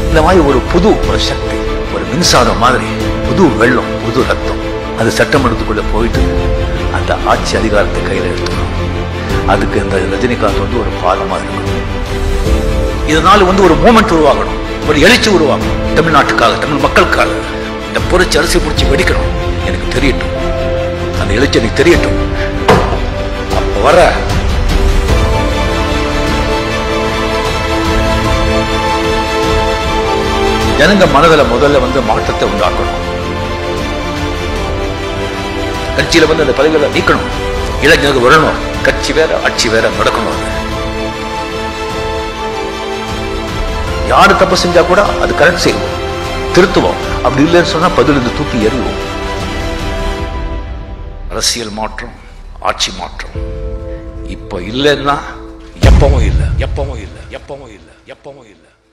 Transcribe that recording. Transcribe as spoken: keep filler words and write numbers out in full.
இந்த மாதிரி ஒரு புது ஒரு சக்தி, ஒரு மின்சாரம் மாதிரி புது வெள்ளம், புது ரத்தம் அது சட்டமன்றத்துக்குள்ள போயிட்டு அந்த ஆட்சி அதிகாரத்தை கையில் எடுத்துக்கணும். அதுக்கு இந்த ரஜினிகாந்த் வந்து ஒரு பாலமா இருக்கணும். இதனால வந்து ஒரு மூமெண்ட் உருவாகணும், ஒரு எழுச்சி உருவாகணும். தமிழ்நாட்டுக்காக, தமிழ் மக்களுக்காக இந்த புரட்சி அரிசி பிடிச்சி வெடிக்கணும். எனக்கு தெரியட்டும், அந்த எழுச்சி எனக்கு தெரியட்டும். அப்ப வர ஜனங்க மனதில் முதல்ல வந்து மாற்றத்தை உண்டாக்கணும். கட்சியில வந்து அந்த பதவிகளை நீக்கணும், இளைஞர்கள் வரணும். கட்சி வேற ஆட்சி வேற நடக்கணும். யாரு தப்பு செஞ்சா கூட அது கரெக்ட் செய்வோம், திருத்துவோம். அப்படி இல்லைன்னு சொன்னா பதிலிருந்து தூக்கி எறிவோம். அரசியல் மாற்றம், ஆட்சி மாற்றம் இப்ப இல்லைன்னா எப்பவும் இல்லை, எப்பவும் இல்லை, எப்பவும் இல்லை, எப்பவும் இல்லை.